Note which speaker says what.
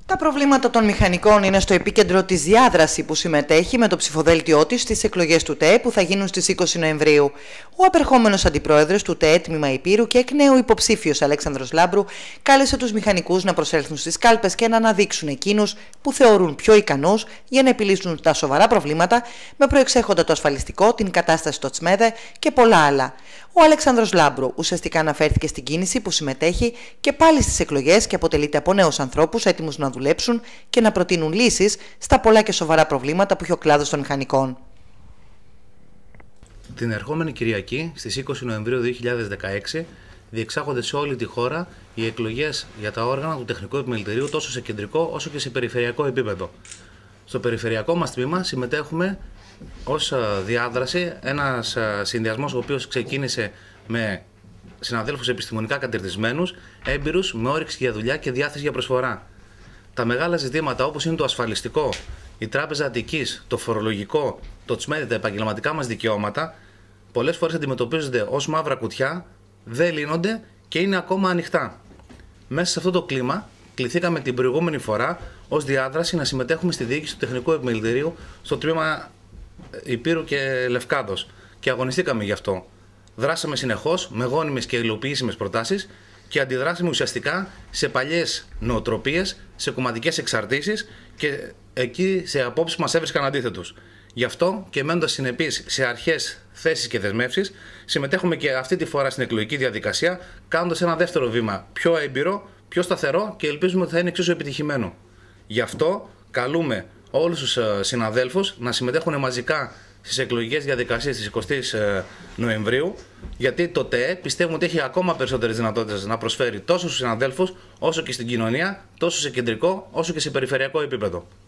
Speaker 1: Τα προβλήματα των μηχανικών είναι στο επίκεντρο της διάδραση που συμμετέχει με το ψηφοδέλτιό της στις εκλογές του ΤΕ που θα γίνουν στις 20 Νοεμβρίου. Ο απερχόμενος αντιπρόεδρος του ΤΕ Τμήμα Ηπείρου και εκ νέου υποψήφιος Αλέξανδρος Λάμπρου κάλεσε τους μηχανικούς να προσέλθουν στις κάλπες και να αναδείξουν εκείνους που θεωρούν πιο ικανούς για να επιλύσουν τα σοβαρά προβλήματα με προεξέχοντα το ασφαλιστικό, την κατάσταση στο Τσμέδε και πολλά άλλα. Ο Αλέξανδρος Λάμπρου ουσιαστικά αναφέρθηκε στην κίνηση που συμμετέχει και πάλι στις εκλογές και αποτελείται από νέους ανθρώπους έτοιμους να δουλέψουν και να προτείνουν λύσεις στα πολλά και σοβαρά προβλήματα που έχει ο κλάδος των μηχανικών.
Speaker 2: Την ερχόμενη Κυριακή, στις 20 Νοεμβρίου 2016, διεξάγονται σε όλη τη χώρα οι εκλογές για τα όργανα του Τεχνικού Επιμελητηρίου τόσο σε κεντρικό όσο και σε περιφερειακό επίπεδο. Στο περιφερειακό μας τμήμα συμμετέχουμε ως διάδραση ένας συνδυασμός ο οποίος ξεκίνησε με συναδέλφους επιστημονικά κατερτισμένους, έμπειρους, με όρεξη για δουλειά και διάθεση για προσφορά. Τα μεγάλα ζητήματα όπως είναι το ασφαλιστικό, η Τράπεζα Αττικής, το φορολογικό, το Τσμέδε, τα επαγγελματικά μας δικαιώματα, πολλές φορές αντιμετωπίζονται ως μαύρα κουτιά, δεν λύνονται και είναι ακόμα ανοιχτά. Μέσα σε αυτό το κλίμα, κληθήκαμε την προηγούμενη φορά ως διάδραση να συμμετέχουμε στη διοίκηση του Τεχνικού Επιμελητηρίου στο τμήμα Ηπείρου και Λευκάδος και αγωνιστήκαμε γι' αυτό. Δράσαμε συνεχώς με γόνιμες και υλοποιήσιμες προτάσεις και αντιδράσαμε ουσιαστικά σε παλιές νοοτροπίες, σε κομματικές εξαρτήσεις και εκεί σε απόψεις μας έβρισκαν αντίθετους. Γι' αυτό και μένοντας συνεπείς σε αρχές, θέσεις και δεσμεύσεις, συμμετέχουμε και αυτή τη φορά στην εκλογική διαδικασία, κάνοντας ένα δεύτερο βήμα πιο έμπειρο, πιο σταθερό και ελπίζουμε ότι θα είναι εξίσου επιτυχημένο. Γι' αυτό καλούμε όλους τους συναδέλφους να συμμετέχουν μαζικά στις εκλογικές διαδικασίες της 20ης Νοεμβρίου, γιατί το ΤΕΕ πιστεύουμε ότι έχει ακόμα περισσότερες δυνατότητες να προσφέρει τόσο στους συναδέλφους, όσο και στην κοινωνία, τόσο σε κεντρικό, όσο και σε περιφερειακό επίπεδο.